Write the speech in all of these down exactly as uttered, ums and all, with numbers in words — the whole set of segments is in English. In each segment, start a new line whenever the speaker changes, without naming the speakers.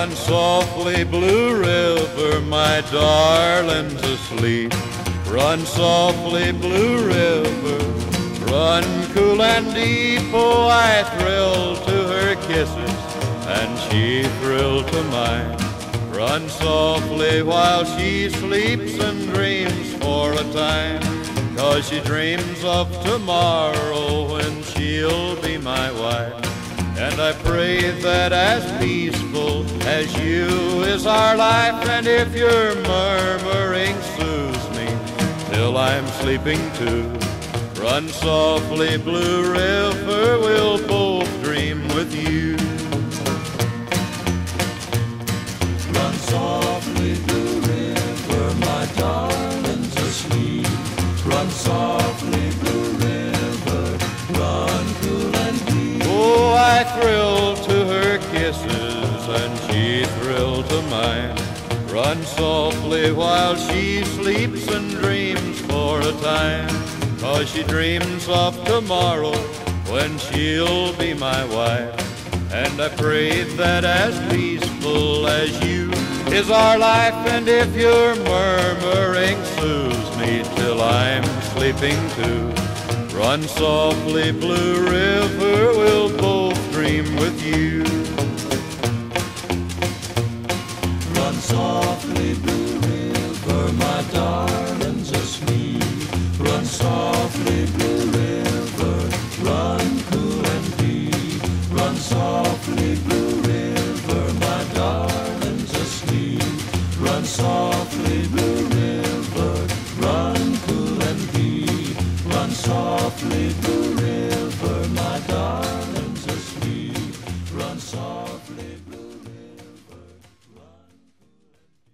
Run softly, Blue River, my darling's asleep. Run softly, Blue River, run cool and deep. Oh, I thrill to her kisses, and she thrilled to mine. Run softly while she sleeps and dreams for a time, 'cause she dreams of tomorrow when she'll be my wife. And I pray that as peaceful as you is our life, and if your murmuring soothes me till I'm sleeping too. Run softly, Blue River, we'll both dream with you.
Run softly, Blue River, my darling's asleep. Run softly, Blue River, run cool and deep.
Oh, I thrill to her kisses, and she thrilled to mine. Run softly while she sleeps and dreams for a time, 'cause she dreams of tomorrow when she'll be my wife. And I pray that as peaceful as you is our life, and if your murmuring soothes me till I'm sleeping too. Run softly, Blue River, we'll both dream with you.
Run softly, Blue River, my darling's asleep. Run softly, Blue River, run cool and deep. Run softly, Blue River, my darling's asleep. Run softly, Blue River, run cool and deep. Run softly, Blue River, my darling's asleep. Run softly, Blue River, run cool and deep.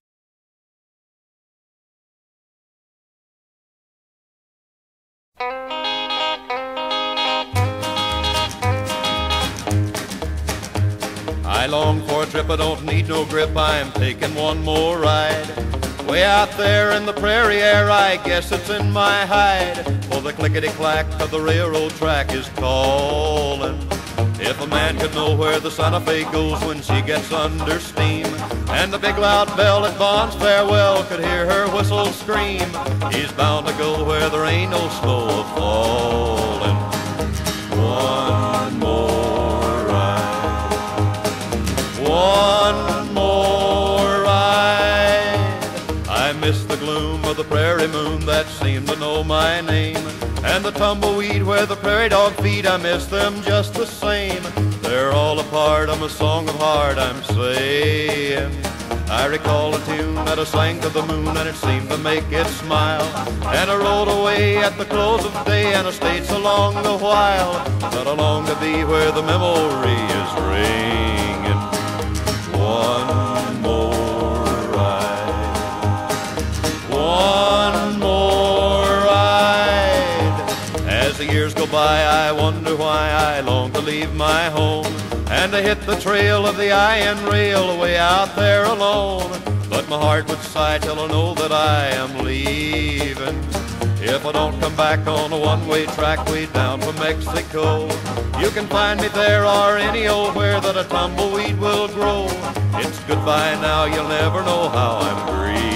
I long for a trip, I don't need no grip, I'm taking one more ride. Way out there in the prairie air, I guess it's in my hide. For the clickety-clack of the railroad track is calling. If a man could know where the Santa Fe goes when she gets under steam, and the big loud bell at Bond's farewell could hear her whistle scream, he's bound to go where there ain't no snow a-falling. One more ride, one more ride. I miss the gloom of the prairie moon that seemed to know my name, and the tumbleweed where the prairie dog feed, I miss them just the same. They're all a part of a song of heart I'm saying. I recall a tune that I sang to the moon, and it seemed to make it smile. And I rode away at the close of day, and I stayed so long a while, that I long to be where the memory is ringing. One more ride, one more ride. As the years go by, I wonder why I long to leave my home, and to hit the trail of the iron rail way out there alone. But my heart would sigh till I know that I am leaving, if I don't come back on a one-way track way down from Mexico. You can find me there or any old where that a tumbleweed will grow. It's goodbye now, you'll never know how I'm grieving.